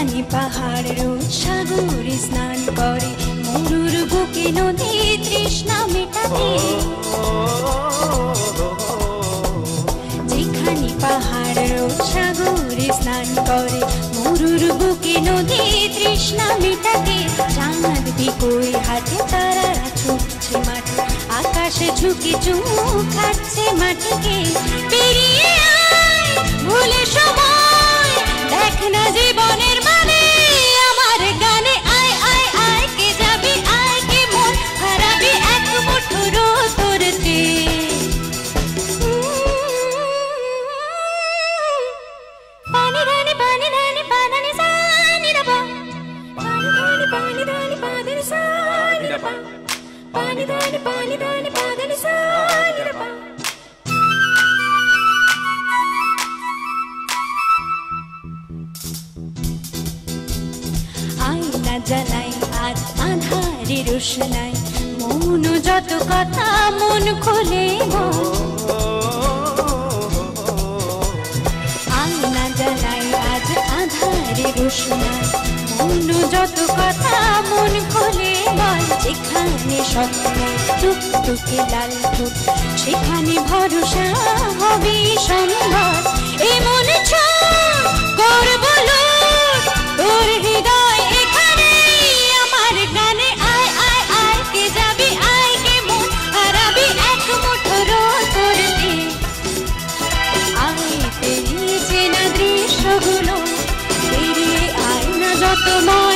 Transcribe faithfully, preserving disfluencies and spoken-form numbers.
যেখানে পাহাড় রোদ সাগরে স্নান করে, মরুর বুকে নদী তৃষ্ণা মেটাতে। যেখানে পাহাড় রোদ সাগরে স্নান করে, মরুর বুকে নদী তৃষ্ণা মেটাতে। চাঁদ বিকোই হাতে তারারা ছুটছে মাঠে, আকাশে ঝুঁকে চুমু খাচ্ছে মাটিকে। পেরিয়ে আয় ভুলে সময়, দেখ না জীবনের মানে আমার গানে। আয় আয় আয় কে যাবি, আয় কে মন হারাবি এক মুঠো রোদ করতে। পানি ধানি পানি ধানি পানি সানি রা পা, পানি ধানি পানি ধানি পানি সানি রা পা, পানি ধানি পানি ধানি পানি সানি রা পা। আয়না জ্বালাই আজ আধারে রোশনাই, মন যত কথা মন খুলে বল। আয়না জ্বালাই আজ আধারে রোশনাই, মন যত কথা মন খুলে বল। যেখানে স্বপ্ন টুকটুকে লাল ফুল, সেখানে ভরসা হবে সম্ভব। এমন ছোঁয়া করব লুট তোর হৃদয় এখানে আমার গানে। আয় আয় আয় কে যাবি, আয় কে মন হারাবি এক মুঠো রোদ করতে। আয় পেরিয়ে চেনা দৃশ্যগুলো, পেরিয়ে আয় না যত মন